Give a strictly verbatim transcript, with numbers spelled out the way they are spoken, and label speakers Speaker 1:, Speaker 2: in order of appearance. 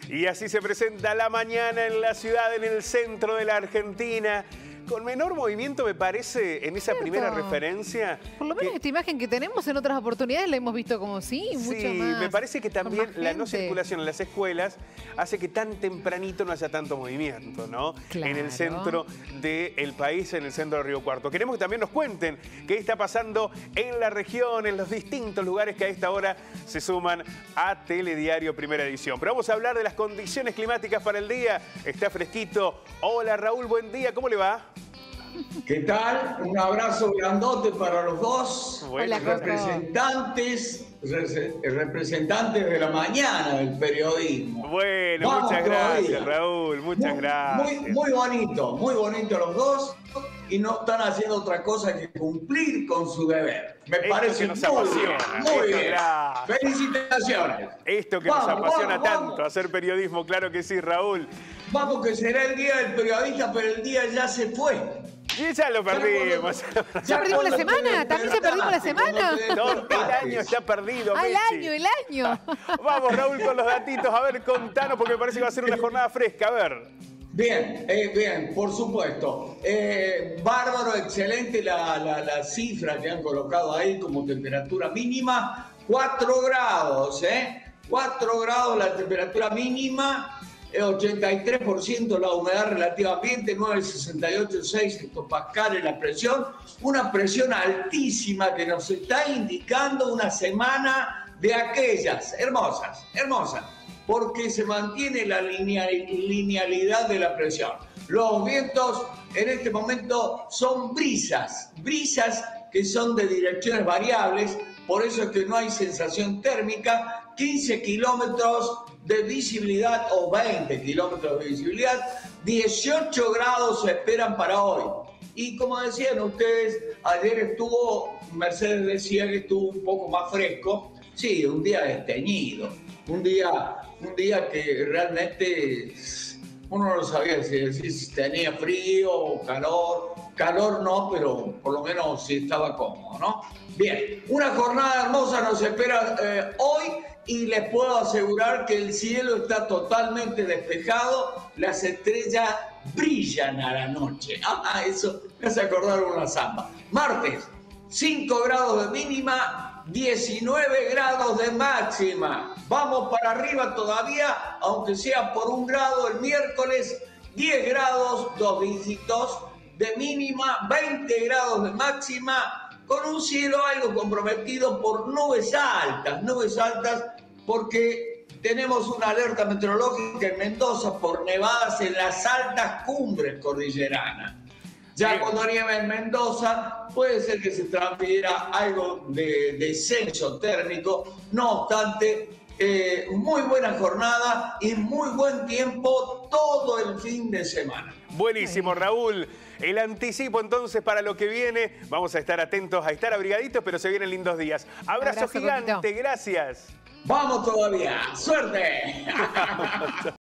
Speaker 1: Y así se presenta la mañana en la ciudad, en el centro de la Argentina. Con menor movimiento, me parece, en esa
Speaker 2: Cierto.
Speaker 1: primera referencia.
Speaker 2: Por lo menos
Speaker 1: que...
Speaker 2: esta imagen que tenemos en otras oportunidades la hemos visto como sí,
Speaker 1: Sí,
Speaker 2: mucho más.
Speaker 1: me parece que también la no
Speaker 2: gente.
Speaker 1: circulación en las escuelas hace que tan tempranito no haya tanto movimiento, ¿no?
Speaker 2: Claro.
Speaker 1: En el centro del país, en el centro de Río Cuarto. Queremos que también nos cuenten qué está pasando en la región, en los distintos lugares que a esta hora se suman a Telediario Primera Edición. Pero vamos a hablar de las condiciones climáticas para el día. Está fresquito. Hola Raúl, buen día, ¿cómo le va?
Speaker 3: ¿Qué tal? Un abrazo grandote para los dos.
Speaker 1: Hola,
Speaker 3: representantes, representantes de la mañana del periodismo.
Speaker 1: Bueno,
Speaker 3: Vamos
Speaker 1: muchas
Speaker 3: todavía.
Speaker 1: gracias, Raúl, muchas
Speaker 3: muy,
Speaker 1: gracias.
Speaker 3: Muy, muy bonito, muy bonito los dos y no están haciendo otra cosa que cumplir con su deber. Me
Speaker 1: Esto
Speaker 3: parece
Speaker 1: que nos
Speaker 3: muy
Speaker 1: apasiona,
Speaker 3: bien, muy
Speaker 1: esto,
Speaker 3: bien.
Speaker 1: gracias.
Speaker 3: Felicitaciones.
Speaker 1: Esto que
Speaker 3: Vamos,
Speaker 1: nos apasiona
Speaker 3: vamos,
Speaker 1: tanto,
Speaker 3: vamos.
Speaker 1: hacer periodismo, claro que sí, Raúl.
Speaker 3: Vamos que será el día del periodista, pero el día ya se fue.
Speaker 1: Y ya lo perdimos.
Speaker 2: ¿Ya perdimos la semana? ¿También ya perdimos la semana?
Speaker 1: No, el año está perdido,
Speaker 2: Ah, el
Speaker 1: Messi.
Speaker 2: año, el año.
Speaker 1: Vamos, Raúl, con los datitos. A ver, contanos, porque me parece que va a ser una jornada fresca. A ver.
Speaker 3: Bien, eh, bien, por supuesto. Eh, bárbaro, excelente la, la, la cifra que han colocado ahí como temperatura mínima. cuatro grados, ¿eh? cuatro grados la temperatura mínima. ochenta y tres por ciento la humedad relativa ambiente, nueve coma sesenta y ocho seis hectopascales la presión, una presión altísima que nos está indicando una semana de aquellas hermosas, hermosas, porque se mantiene la lineal, linealidad de la presión. Los vientos en este momento son brisas, brisas que son de direcciones variables, por eso es que no hay sensación térmica, quince kilómetros de visibilidad o veinte kilómetros de visibilidad, dieciocho grados se esperan para hoy. Y como decían ustedes, ayer estuvo, Mercedes decía que estuvo un poco más fresco, sí, un día desteñido, un día, un día que realmente uno no sabía si, si tenía frío o calor, calor no, pero por lo menos sí estaba cómodo, ¿no? Bien, una jornada hermosa nos espera eh, hoy y les puedo asegurar que el cielo está totalmente despejado, las estrellas brillan a la noche. Ah, eso me hace acordar una samba. Martes, cinco grados de mínima, diecinueve grados de máxima. Vamos para arriba todavía, aunque sea por un grado el miércoles, diez grados, dos dígitos de mínima, veinte grados de máxima, con un cielo algo comprometido por nubes altas, nubes altas, porque tenemos una alerta meteorológica en Mendoza por nevadas en las altas cumbres cordilleranas. Ya
Speaker 1: Bien.
Speaker 3: cuando nieve en Mendoza, puede ser que se transfiera algo de descenso térmico, no obstante, eh, muy buena jornada y muy buen tiempo todo el fin de semana.
Speaker 1: Buenísimo, Raúl. El anticipo entonces para lo que viene. Vamos a estar atentos, a estar abrigaditos, pero se vienen lindos días. Abrazo,
Speaker 2: Abrazo,
Speaker 1: gigante,
Speaker 2: Coquito.
Speaker 1: gracias.
Speaker 3: Vamos todavía, suerte.